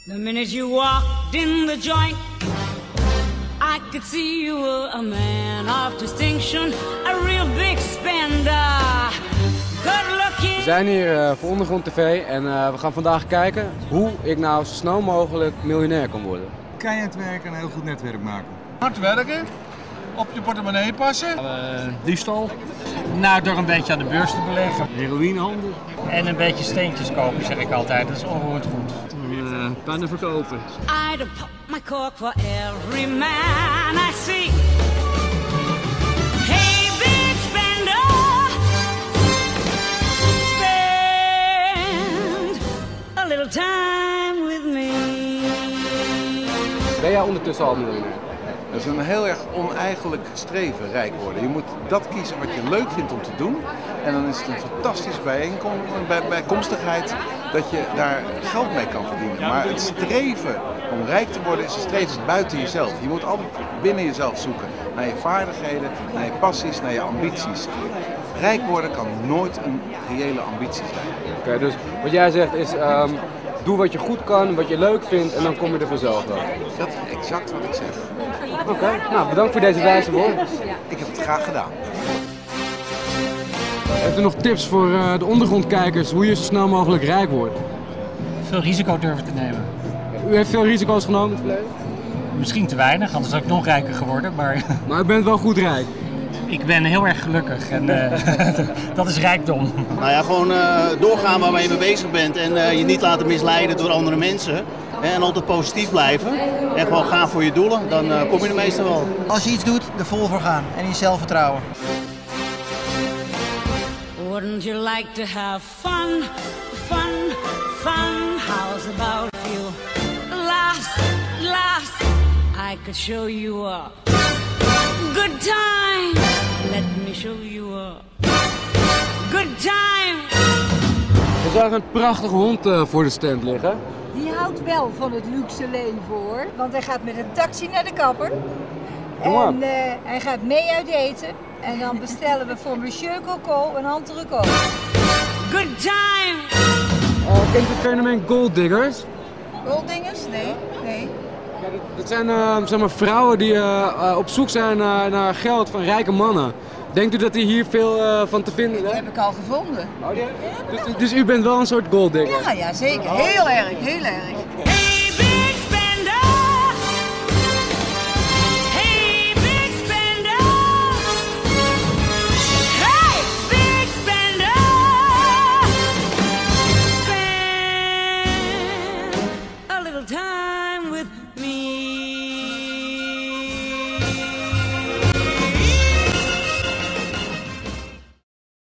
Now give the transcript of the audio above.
The minute you walked in the joint, I could see you were a man of distinction, a real big spender, good looking. We zijn hier voor Ondergrond TV en we gaan vandaag kijken hoe ik nou zo snel mogelijk miljonair kan worden. Keihard werken en een heel goed netwerk maken. Hard werken, op je portemonnee passen. Diefstal. Nou, door een beetje aan de beurs te beleggen. Heroïnehandel. En een beetje steentjes kopen, zeg ik altijd. Dat is onroerend goed. Pennen verkopen. I'd pop my cork for every man I see. Hey, big spender, spend a little time with me. Ben jij ondertussen al miljonair? Dat is een heel erg oneigenlijk streven, rijk worden. Je moet dat kiezen wat je leuk vindt om te doen. En dan is het een fantastische bijkomstigheid dat je daar geld mee kan verdienen. Maar het streven om rijk te worden is een streven buiten jezelf. Je moet altijd binnen jezelf zoeken. Naar je vaardigheden, naar je passies, naar je ambities. Rijk worden kan nooit een reële ambitie zijn. Oké, dus wat jij zegt is, doe wat je goed kan, wat je leuk vindt en dan kom je er vanzelf wel. Dat is exact wat ik zeg. Oké, nou bedankt voor deze wijze woorden. Ik heb het graag gedaan. Heeft u nog tips voor de ondergrondkijkers hoe je zo snel mogelijk rijk wordt? Veel risico durven te nemen. U heeft veel risico's genomen in het verleden? Misschien te weinig, anders was ik nog rijker geworden. Maar u bent wel goed rijk. ik ben heel erg gelukkig en dat is rijkdom. Nou ja, gewoon doorgaan waarmee je mee bezig bent en je niet laten misleiden door andere mensen. En altijd positief blijven en gewoon gaan voor je doelen, dan kom je er meestal wel. Als je iets doet, er vol voor gaan en in zelfvertrouwen. Wouldn't you like to have fun, fun, fun? How's about you? Laughs, I could show you a good time. Let me show you a good time. Er zag een prachtige hond voor de stand liggen. Die houdt wel van het luxe leven hoor, want hij gaat met een taxi naar de kapper. En hij gaat mee uit eten. En dan bestellen we voor Monsieur Coco een entrecôte. Good time. Kent u het fenomeen golddiggers? Golddingers? Nee. Ja, dat zijn zeg maar vrouwen die op zoek zijn naar geld van rijke mannen. Denkt u dat die hier veel van te vinden zijn? Die heb ik al gevonden. Oh, dus u bent wel een soort golddigger? Ja, zeker. Heel erg, heel erg. Hey, big spender. Hey, big spender. Hey, big spender. Spend a little time with me.